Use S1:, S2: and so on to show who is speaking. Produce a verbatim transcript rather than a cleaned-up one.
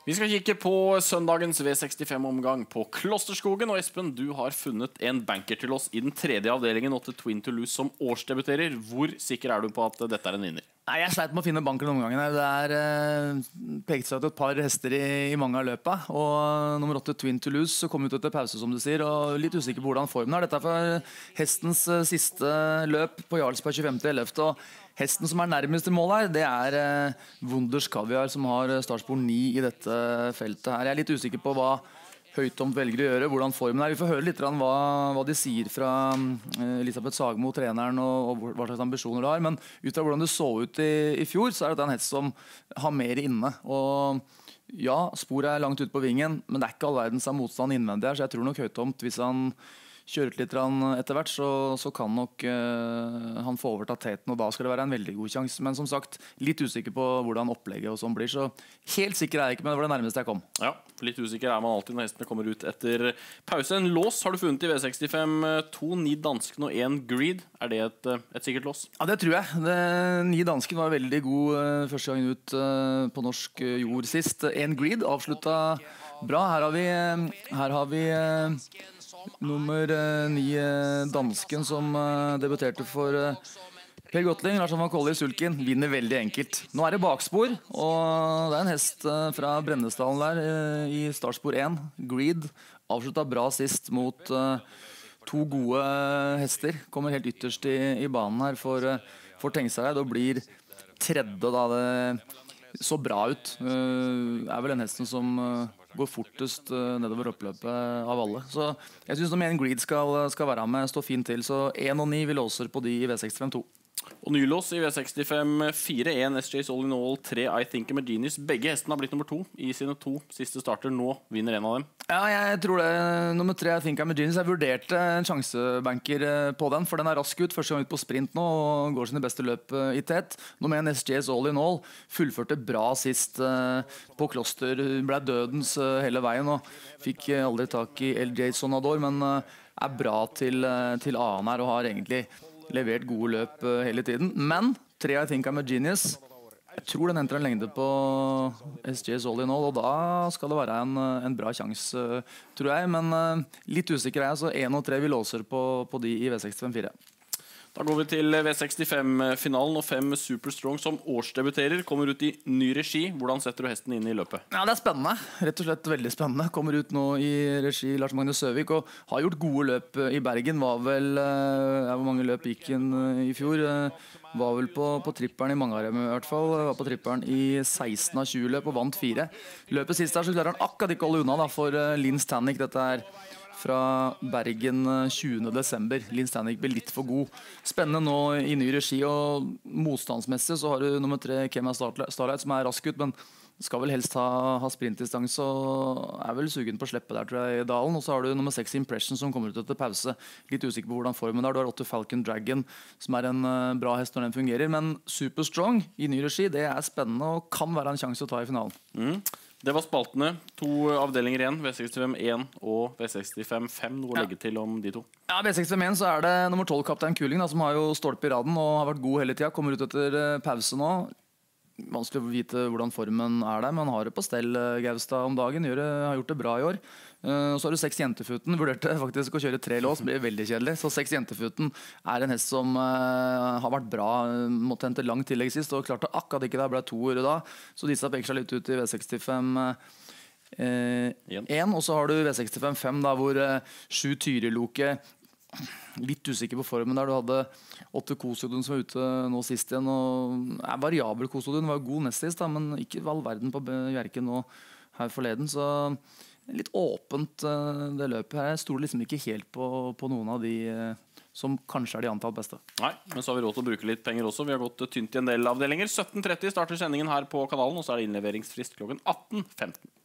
S1: Vi skal kikke på søndagens V sekstifem-omgang på Klosterskogen, og Espen, du har funnet en banker til oss i den tredje avdelingen og til Twin Toulouse som årsdebuterer. Hvor sikker er du på at dette er en vinner?
S2: Nei, Jeg sleit med å finne banken omgangen her. Det er eh, pekt seg ut et par hester i, i mange av løpet. Og nummer åtte Twin Toulouse kom ut etter pause, som du sier, og litt usikker på hvordan formen er. Dette er for hestens eh, siste løp på Jarlsberg tjuefemte ellevte og hesten som er nærmest i mål her, det er eh, Wunders Caviar, som har startspor ni i dette feltet her. Jeg er litt usikker på hva Høytomt velger å gjøre, hvordan formen er. Vi får høre litt hva, hva de sier fra eh, Elisabeth Sagmo, treneren, og, og hva slags ambisjoner det har. Men ut fra hvordan det så ut i, i fjor, så er det en hest som har mer inne. Og ja, sporet er langt ut på vingen, men det er ikke all verdens av motstand innvendig her, så jeg tror nok Høytomt, hvis han kjøret litt etter hvert, så, så kan nok uh, han få overtatt teten, og da skal det være en veldig god sjanse. Men som sagt, litt usikker på hvordan opplegget og sånn blir, så helt sikker er jeg ikke, men det var det nærmeste jeg kom.
S1: Ja, litt usikker er man alltid når hestene kommer ut etter pause. En lås har du funnet i V sekstifem, to Ni Dansken og en Greed. Er det et, et sikkert lås?
S2: Ja, det tror jeg. Det, Ni Dansken var veldig god uh, første gangen ut uh, på norsk uh, jord sist. En Greed avsluttet bra. Her har vi, uh, her har vi uh, nummer uh, ni uh, Dansken som uh, debuterte for uh, Per Gottling, Lars van Kolle i sulken, vinner veldig enkelt. Nå er det bakspor, og det er en hest uh, fra Brennestalen der uh, i startspor én, Greed, avsluttet bra sist mot uh, to gode uh, hester. Kommer helt ytterst i, i banen her for, uh, for Tengsareid og blir tredje da det så bra ut. Uh, er vel den hesten som uh, går fortest uh, nedover oppløpet av alle. Så jeg synes nummer en Greed skal, skal være med, stå fint til. Så én og ni vi låser på de i V sekstifem to.
S1: Og nylås i V sekstifem fire, en S J's All in All, tre I Think I'm a Genius. Begge hestene har blitt nummer to i sine to siste starter. Nå vinner en av dem.
S2: Ja, jeg tror det. Nummer tre, I Think I'm a Genius. Jeg vurderte en sjansebanker på den, for den er rask ut. Første gang ut på sprint nå, og går sine beste løp i tet. Nummer en S J's All in All fullførte bra sist på Kloster. Ble dødens hele veien, og fikk aldri tak i L J Sonador, men er bra til, til annen her, og har egentlig levert gode løp uh, hele tiden. Men tre I Think I'm a Genius, jeg tror den henter en lengde på S J's All in All, og da skal det være en, en bra sjanse, uh, tror jeg. Men uh, litt usikker er jeg, så én og tre vi låser på, på de i V sekstifem fire.
S1: Da går vi til V sekstifem-finalen, og fem Super Strong som årsdebuterer kommer ut i ny regi. Hvordan setter du hesten inn i løpet?
S2: Ja, det er spennende. Rett og slett veldig spennende. Kommer ut nå i regi Lars Magne Søvik, og har gjort gode løp i Bergen. Var vel, ja, hvor mange løp gikk han i fjor? Var vel på, på tripperen i mange av dem i hvert fall. Var på tripperen i seksten av tjue løp og vant fire. Løpet sist der så klarer han akkurat ikke å holde unna da, for Linn Stanek. Dette er fra Bergen tjuende desember. Linn Stanek ble litt for god. Spennende nå i ny regi, og motstandsmessig så har du nummer tre Kemia Starlight, som er rask ut, men skal vel helst ha, ha sprintdistanse, og er vel sugen på å slippe der, tror jeg, i dalen. Og så har du nummer seks Impression, som kommer ut etter pause. Litt usikker på hvordan formen er. Du har åtte Falcon Dragon, som er en uh, bra hest når den fungerer, men Super Strong i ny regi, det er spennende og kan være en sjanse å ta i finalen.
S1: Mm. Det var spaltene. To avdelinger igjen, V sekstifem én og V sekstifem fem. Noe å legge til om de to?
S2: Ja, V sekstifem én så er det nummer tolv Kaptein Kuling, da, som har jo stolpe i raden og har vært god hele tiden. Kommer ut etter pause nå. Vanskelig å vite hvordan formen er der, men han har det på stell, Gaustad, om dagen. Gjør det, har gjort det bra i år. Uh, så har du seks Jentefuten. Vurderte faktisk å kjøre tre lås, blir veldig kjedelig. Så seks Jentefuten er en hest som uh, har vært bra. Måtte hente lang tillegg sist, og klarte akkurat ikke det. Ble to år da. Så disse peker seg litt ut i V sekstifem én. Uh, og så har du V sekstifem fem, da, hvor uh, sju Tyreloke litt usikker på formen der. Du hadde åtte Kosodun som var ute nå sist igjen, og er variabel Kosodun, var jo god nest sist, da, men ikke all verden på Bjerke nå her forleden, så litt åpent det løpet her. Jeg stoler liksom ikke helt på, på noen av de som kanskje er de antall beste.
S1: Nei, men så har vi råd til å bruke litt penger også. Vi har gått tynt i en del avdelinger. sytten tretti starter sendingen her på kanalen, og så er det innleveringsfrist klokken atten femten.